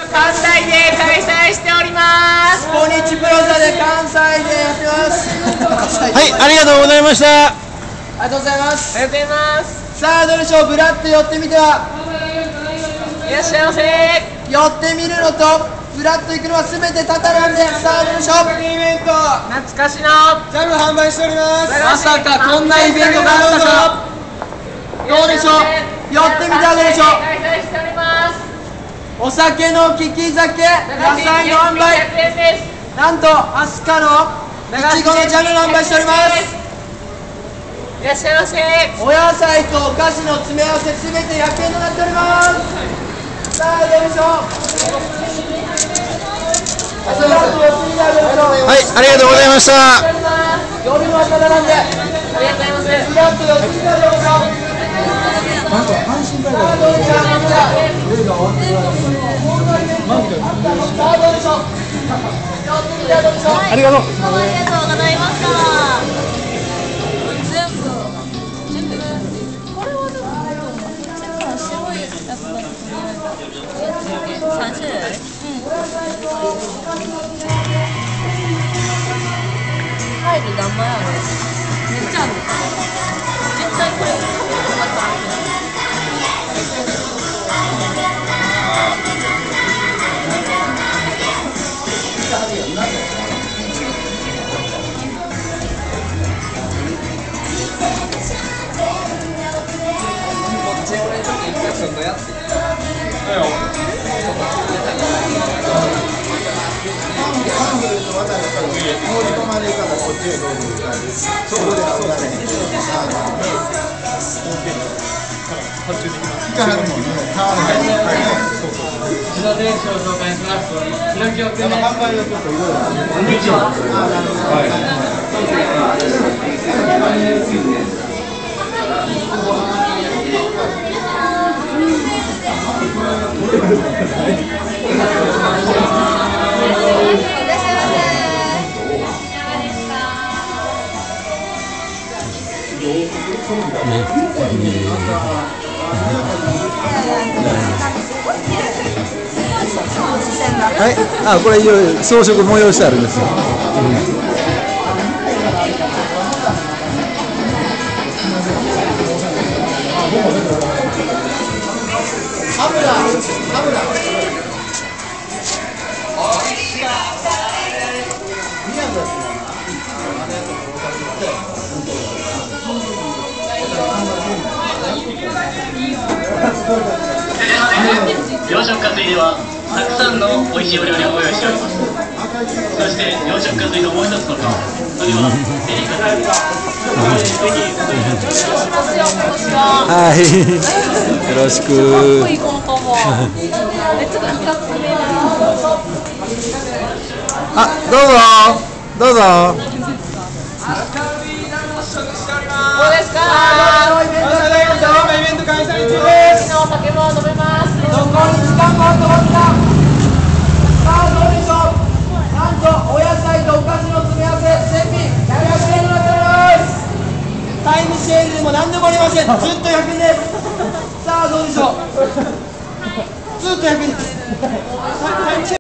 関西で開催しております。 コニチプラザで関西でやってます。 はい、ありがとうございました。 ありがとうございます。 ありがとうございます。 さあどうでしょう、ブラッと寄ってみては。 いらっしゃいませ。 寄ってみるのとブラッと行くのは全てタダなんで、さあどうでしょう。イベント懐かしのジャム販売しております。 まさかこんなイベントがあったか。どうでしょう、寄ってみてはどうでしょう。 開催しております。 お酒の利き酒、野菜の販売、なんとアスカのいちごのジャム販売しております。 いらっしゃいませ。 お野菜とお菓子の詰め合わせすべて100円となっております。さあどうでしょう。 はい、ありがとうございました。 夜の朝なんで、 ありがとうございます。 ブラッと寄ってみてはどうでしょう。なんか阪神大学さあどうでしょう。 ありがとう。 ありがとうございました。全部これはでもさっきから白いやつだと思う。3種類？入る何枚ある？めっちゃある。絶対これまた自動電子を紹介します。ひろきおくんです。販売をちょっといろいろ。 はい、あ、これいろいろ装飾催してあるんですよ。 洋食家水ではたくさんの美味しいお料理をご用意しております。そして洋食家水のもう一つの顔、それはデリカです。ぜひはい、よろしく。あ、どうぞどうぞ。 どうですか。 イベント開催中です。 お酒も飲めます。 残り時間もあとわずか。さあどうでしょう。なんとお野菜とお菓子の詰め合わせ全品100円となっております。タイムセールでも何でもありません。ずっと100円です。さあどうでしょう。ずっと100円です。